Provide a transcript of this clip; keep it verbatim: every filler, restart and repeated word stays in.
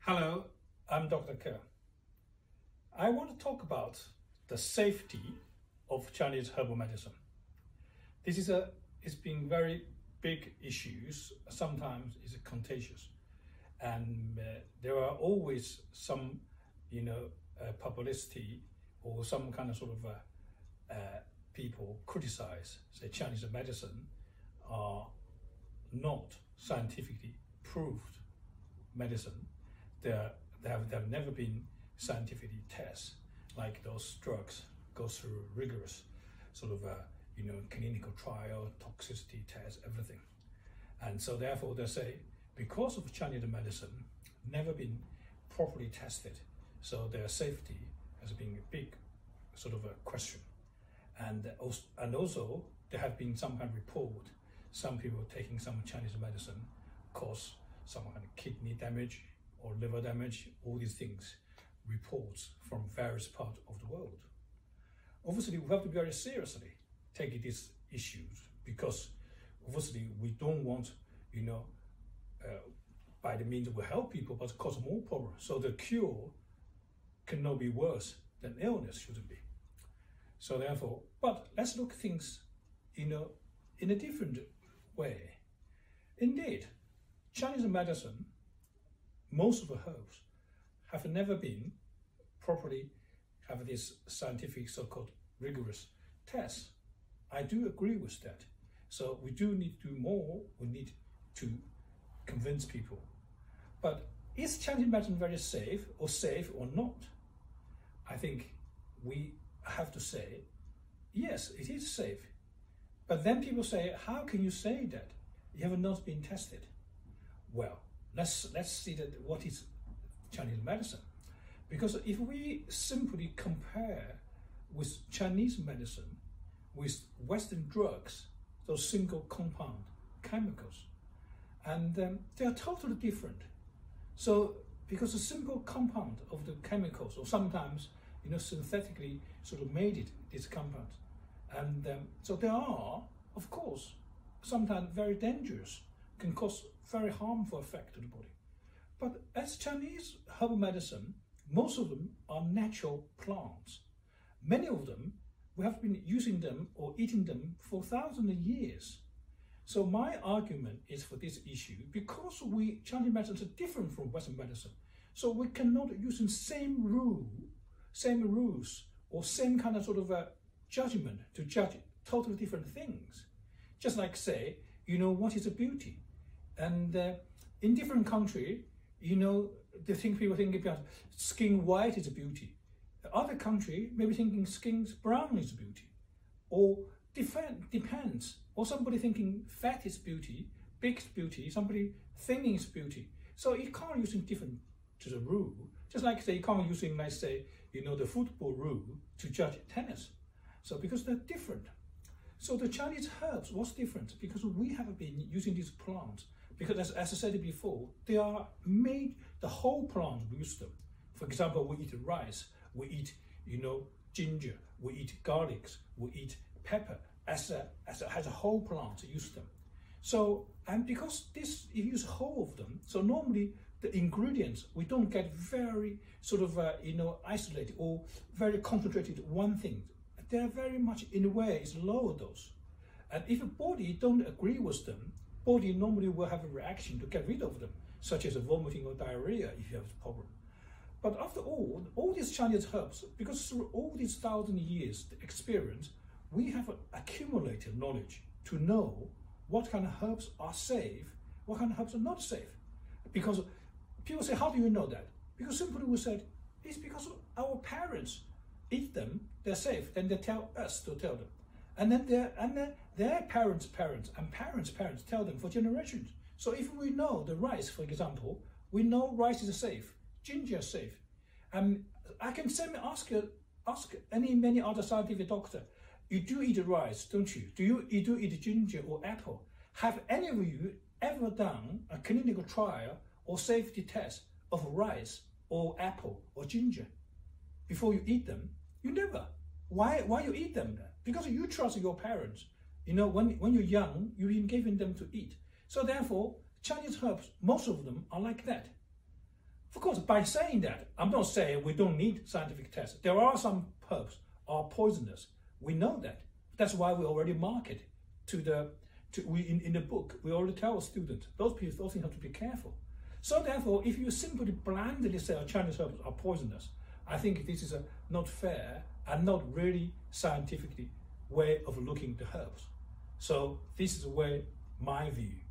Hello, I'm Doctor Ke. I want to talk about the safety of Chinese herbal medicine. This is a, it's been very big issues. Sometimes it's contagious, and uh, there are always some, you know, uh, publicity or some kind of sort of uh, uh, people criticize, say Chinese medicine are not scientifically proved medicine. There, there have, there have never been scientifically tests like those drugs go through rigorous sort of, uh, you know, clinical trial, toxicity tests, everything. And so therefore they say, because of Chinese medicine never been properly tested, so their safety has been a big sort of a question. And also, and also there have been some kind of report, some people taking some Chinese medicine cause some kind of kidney damage or liver damage, all these things, reports from various parts of the world. Obviously, we have to very seriously take these issues, because obviously we don't want, you know, uh, by the means we help people, but cause more problems. So the cure cannot be worse than illness shouldn't be. So therefore, but let's look at things, you know, in a different way. Indeed, Chinese medicine, most of the herbs have never been properly have this scientific so-called rigorous tests. I do agree with that. So we do need to do more. We need to convince people. But is Chinese medicine very safe or safe or not? I think we have to say, yes, it is safe. But then people say, how can you say that? You have not been tested. Well, let's let's see that what is Chinese medicine. Because if we simply compare with Chinese medicine with Western drugs, those single compound chemicals, and um, they are totally different. So because a simple compound of the chemicals, or sometimes, you know, synthetically sort of made it, these compounds, and um, so they are, of course, sometimes very dangerous, can cause very harmful effect to the body. But as Chinese herbal medicine, most of them are natural plants. Many of them, we have been using them or eating them for thousands of years. So my argument is for this issue, because we Chinese medicine is different from Western medicine, so we cannot use the same rule, same rules, or same kind of sort of a judgment to judge totally different things. Just like say, you know, what is a beauty? And uh, in different country, you know, the thing people think about skin white is a beauty. The other country maybe thinking skin brown is beauty, or different, depends. Or somebody thinking fat is beauty, big is beauty, somebody thin is beauty. So you can't use different to the rule. Just like say you can't using, let's say, you know, the football rule to judge tennis. So because they're different. So the Chinese herbs was different because we have been using these plants. Because as, as I said before, they are made, the whole plant, we use them. For example, we eat rice, we eat, you know, ginger, we eat garlics, we eat pepper, as a, as a, as a whole plant, use them. So, and because this, you use whole of them, so normally the ingredients, we don't get very sort of, uh, you know, isolated or very concentrated one thing. They're very much, in a way, it's lower dose. And if a body don't agree with them, body normally will have a reaction to get rid of them, such as vomiting or diarrhea if you have a problem. But after all, all these Chinese herbs, because through all these thousand years experience, we have accumulated knowledge to know what kind of herbs are safe, what kind of herbs are not safe. Because people say, how do you know that? Because simply we said, it's because our parents eat them, they're safe, then they tell us to tell them. And then their and then their parents' parents and parents' parents tell them for generations. So if we know the rice, for example, we know rice is safe, ginger is safe. And I can send ask ask any many other scientific doctor, you do eat rice, don't you? Do you, you do eat ginger or apple? Have any of you ever done a clinical trial or safety test of rice or apple or ginger before you eat them? You never. Why why you eat them then? Because you trust your parents. You know, when, when you're young, you've been given them to eat. So therefore, Chinese herbs, most of them are like that. Of course, by saying that, I'm not saying we don't need scientific tests. There are some herbs are poisonous. We know that. That's why we already market to the, to, we, in, in the book, we already tell students, those people, those things have to be careful. So therefore, if you simply blindly say oh, Chinese herbs are poisonous, I think this is a not fair and not really scientifically way of looking at the herbs. So this is where my view